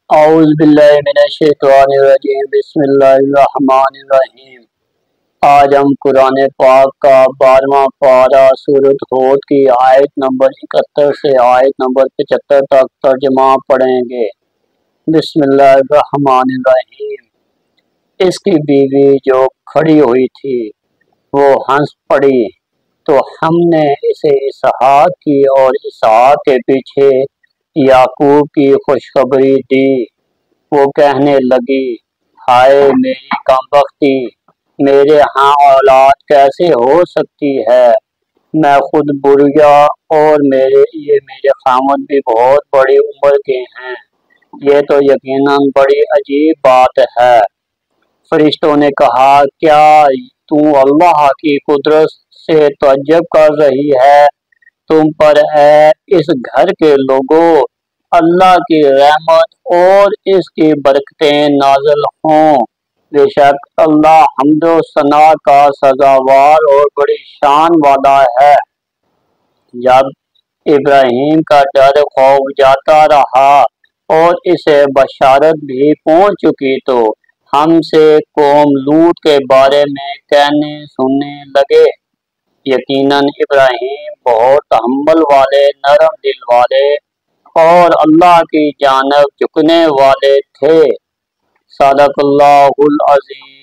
اعوذ باللہ من الشیطان الرجیم بسم اللہ الرحمن الرحیم۔ آج ہم قرآن پاک کا 12واں پارہ سورۃ ہود کی آیت نمبر 71 سے آیت نمبر 75 تک ترجمہ پڑھیں گے۔ بسم اللہ الرحمن الرحیم۔ اس کی بیوی جو کھڑی ہوئی تھی وہ ہنس پڑی تو ہم نے اسے اسحاق کی اور اسحاق کے پیچھے یعقوب کی خوشخبری دی۔ وہ کہنے لگی، ہائے میری کمبختی، میرے ہاں اولاد کیسے ہو سکتی ہے؟ میں خود بڑھیا اور میرے خامد بھی بہت بڑی عمر کے ہیں۔ یہ تو یقیناً بڑی عجیب بات ہے۔ فرشتوں نے کہا، کیا تو اللہ کی قدرت سے تعجب کر رہی ہے؟ تم پر اے اس گھر کے لوگوں اللہ کی رحمت اور اس کی برکتیں نازل ہوں۔ بے شک اللہ حمد و ثنا کا سزاوار اور بڑی شان والا ہے۔ جب ابراہیم کا ڈر خوف جاتا رہا اور اسے بشارت بھی پہنچ چکی تو ہم سے قوم لوط کے بارے میں کہنے سننے لگے، یقیناً ابراہیم بہت تحمل والے، نرم دل والے اور اللہ کی جانب جھکنے والے تھے۔ صدق اللہ العظیم۔